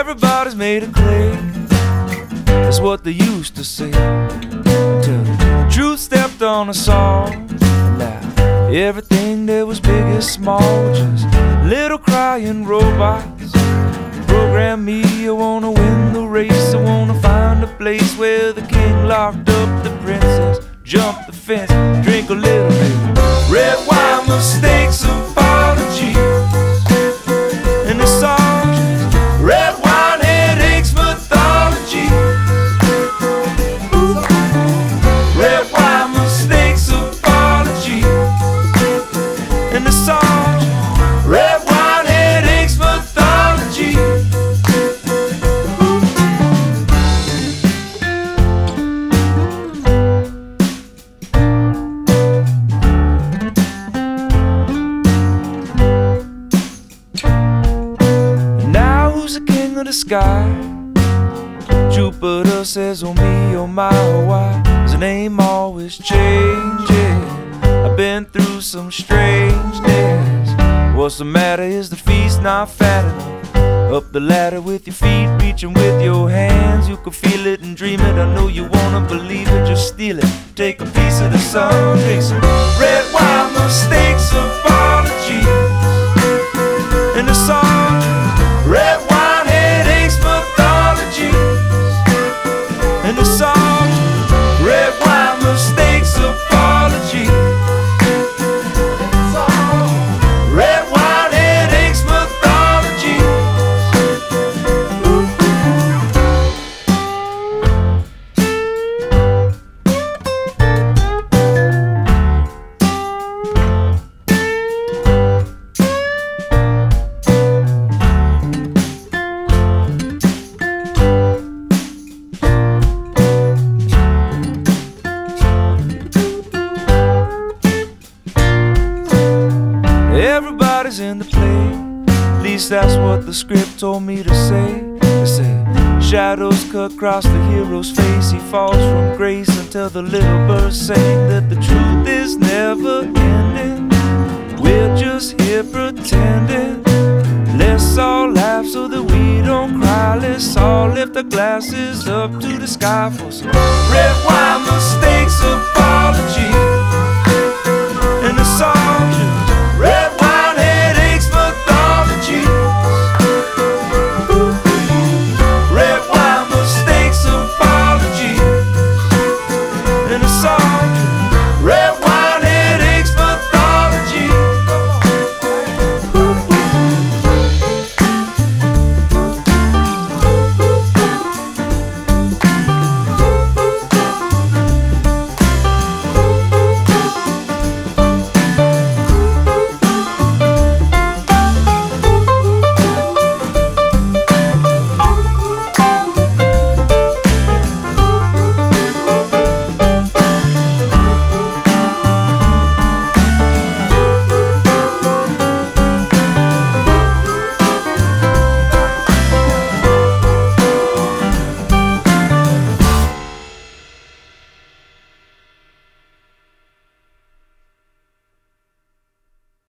Everybody's made of clay, that's what they used to say, until the truth stepped on us all. And now everything that was big is small, just little crying robots. Program me, I wanna win the race, I wanna find a place where the king locked up the princess, jump the fence, drink a little bit red wine, mistakes, apologies, and the songs, red wine, headaches, mythology. Red wine, mistakes, apologies, and the songs, red wine, headaches, mythology. Of the sky, Jupiter says, oh me, oh my, oh why is the name always changing? I've been through some strangeness. What's the matter? Is the feast not fat enough? Up the ladder with your feet, reaching with your hands. You can feel it and dream it. I know you wanna believe it, just steal it. Take a piece of the sun, drink some red wine, mistakes, apologies, and the song, red wine, headaches, mythology, and the song, red wine, mistakes, apology, red wine, headaches, mythology. Everybody's in the play, at least that's what the script told me to say. They said shadows cut across the hero's face, he falls from grace until the little birds sing that the truth is never ending. We're just here pretending. Let's all laugh so that we don't cry. Let's all lift our glasses up to the sky for some red wine, mistakes, apologies.